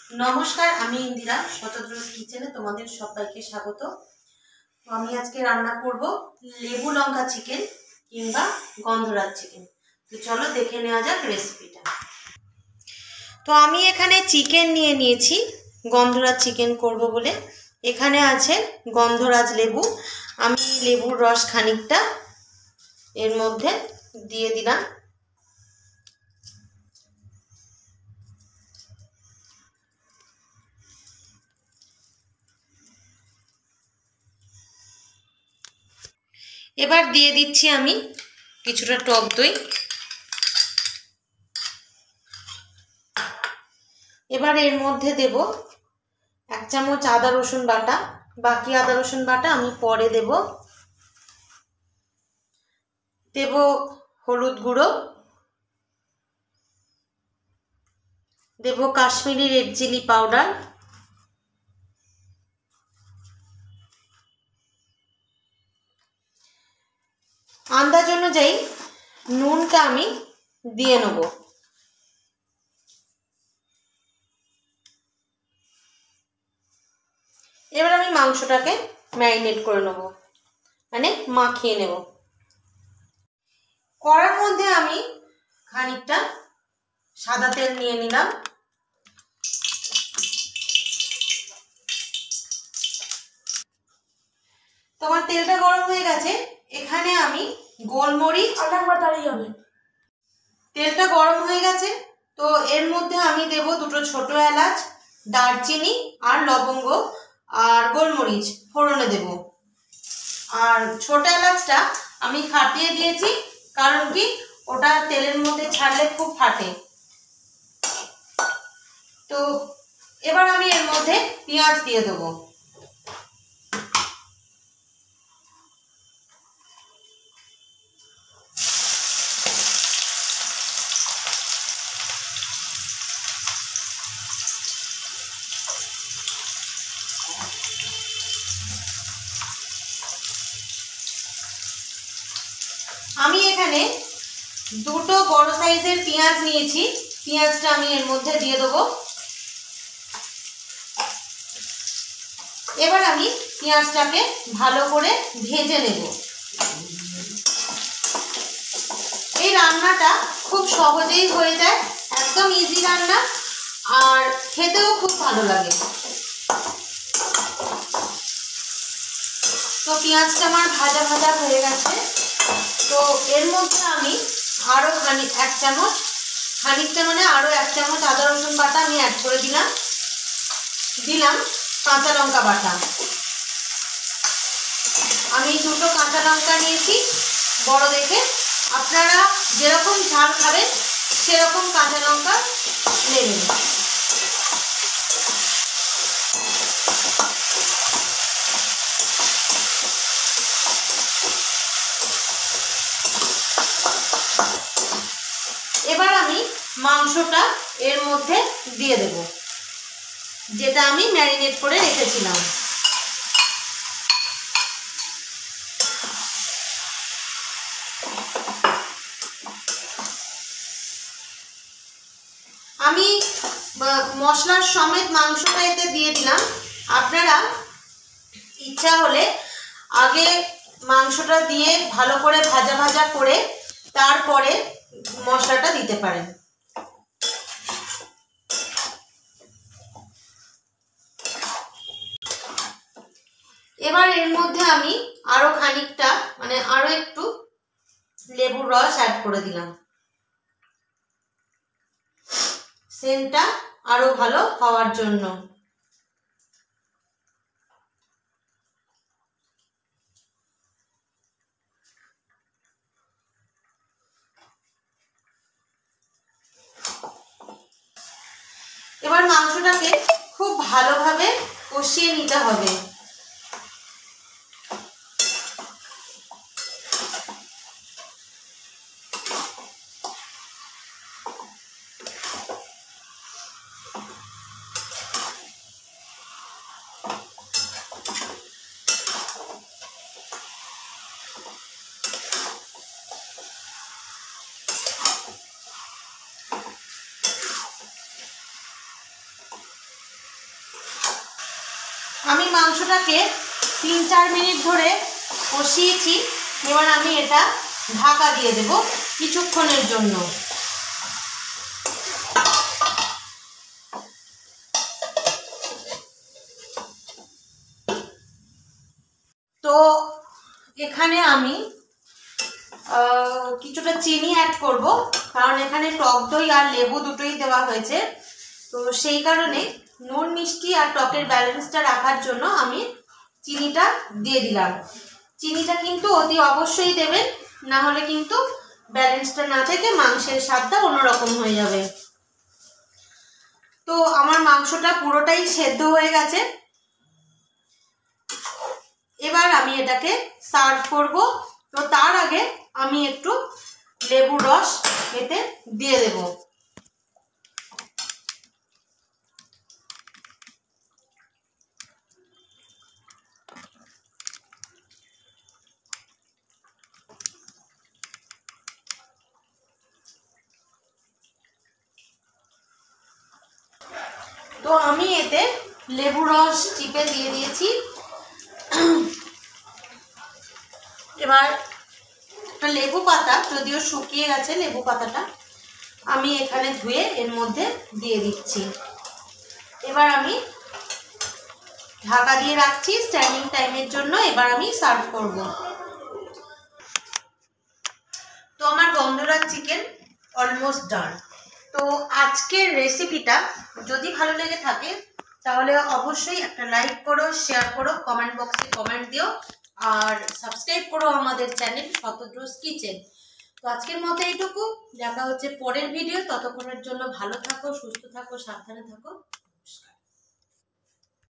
নমস্কার, আমি ইন্দিরা শতদ্রুজ কিচেনে তোমাদের সবাইকে স্বাগত। আমি আজকে রান্না করব লেবু লঙ্কা চিকেন কিংবা গন্ধরাজ চিকেন। তো চলো দেখে নেওয়া যাক রেসিপিটা। তো আমি এখানে চিকেন নিয়ে নিয়েছি, গন্ধরাজ চিকেন করব বলে। এখানে আছে গন্ধরাজ লেবু। আমি লেবুর রস খানিকটা এর মধ্যে দিয়ে দিলাম। এবার দিয়ে দিচ্ছি আমি কিছুটা টক দই। এবার এর মধ্যে দেব 1 চামচ আদা রসুন বাটা। বাকি আদা রসুন বাটা আমি পরে দেব। দেব হলুদ গুঁড়ো, দেব কাশ্মীরি রেড চিলি পাউডার, আন্দাজ অনুযায়ী নুনটা আমি দিয়ে নেব। এবার আমি মাংসটাকে ম্যারিনেট করে নেব, মানে মাখিয়ে নেব। কড়ার মধ্যে আমি খানিকটা সাদা তেল নিয়ে নিলাম। তোমার তেলটা গরম হয়ে গেছে। এখানে আমি গোলমরিচ, তেলটা গরম হয়ে গেছে। তো এর মধ্যে আমি দেব 2টো ছোট এলাচ, দারচিনি আর লবঙ্গ আর গোলমরিচ ফোড়নে দেব। আর ছোট এলাচটা আমি ফাটিয়ে দিয়েছি, কারণ কি ওটা তেলের মধ্যে ছাড়লে খুব ফাটে। তো এবার আমি এর মধ্যে পেঁয়াজ দিয়ে দেবো। আমি এখানে 2টো বড় সাইজের পেঁয়াজ নিয়েছি। পেঁয়াজটা আমি এর মধ্যে দিয়ে দেবো। এবার আমি পেঁয়াজটাকে ভালো করে ভেজে নেব। এই রান্নাটা খুব সহজেই হয়ে যায়, একদম ইজি রান্না, আর খেতেও খুব ভালো লাগে। তো পেঁয়াজটা আমার ভাজা ভাজা হয়ে গেছে। তো এর মধ্যে আমি আরও খানিকটা মানে আরও 1 চামচ আদা রসুন বাটা আমি অ্যাড করে দিলাম কাঁচা লঙ্কা বাটা। আমি 2টো কাঁচা লঙ্কা নিয়েছি বড় দেখে। আপনারা যেরকম ঝাল খাবেন সেরকম কাঁচা লঙ্কা নেবেন। এবার আমি মাংসটা এর মধ্যে দিয়ে দেব, যেটা আমি ম্যারিনেট করে রেখেছিলাম। আমি মশলার সমেত মাংসটা এতে দিয়ে দিলাম। আপনারা ইচ্ছা হলে আগে মাংসটা দিয়ে ভালো করে ভাজা ভাজা করে তারপরে মশলাটা দিতে পারেন। এবার এর মধ্যে আমি আরো খানিকটা মানে আরো একটু লেবুর রস অ্যাড করে দিলাম, সেন্টটা আরো ভালো হওয়ার জন্য। এবার মাংসটাকে খুব ভালোভাবে কষিয়ে নিতে হবে। আমি মাংসটাকে 3-4 মিনিট ধরে কষিয়েছি। এবার আমি এটা ঢাকা দিয়ে দেব কিছুক্ষণের জন্য। তো এখানে আমি কিছুটা চিনি অ্যাড করব, কারণ এখানে টক দই আর লেবু দুটোই দেওয়া হয়েছে। তো সেই কারণে নুন মিষ্টি আর টকের ব্যালেন্সটা রাখার জন্য আমি চিনিটা দিয়ে দিলাম। চিনিটা কিন্তু অতি অবশ্যই দেবেন, না হলে কিন্তু ব্যালেন্সটা না থেকে মাংসের স্বাদটা অন্যরকম হয়ে যাবে। তো আমার মাংসটা পুরোটাই সেদ্ধ হয়ে গেছে। এবার আমি এটাকে সার্ভ করব। তো তার আগে আমি একটু লেবুর রস এতে দিয়ে দেব। তো আমি এতে লেবু রস চিপে দিয়ে দিয়েছি। এবার একটা লেবু পাতা, যদিও শুকিয়ে গেছে লেবু পাতাটা, আমি এখানে ধুয়ে এর মধ্যে দিয়ে দিচ্ছি। এবার আমি ঢাকা দিয়ে রাখছি স্ট্যান্ডিং টাইমের জন্য। এবার আমি সার্ভ করব। তো আমার গন্ধরাজ চিকেন অলমোস্ট ডান। তো আজকের রেসিপিটা যদি ভালো লেগে থাকে তাহলে অবশ্যই একটা লাইক করো, শেয়ার করো, কমেন্ট বক্সে কমেন্ট দিও, আর সাবস্ক্রাইব করো আমাদের চ্যানেল শতদ্রুজ কিচেন। তো আজকের মতো এইটুকু, দেখা হচ্ছে পরের ভিডিও। ততক্ষণের জন্য ভালো থাকো, সুস্থ থাকো, সাবধানে থাকো।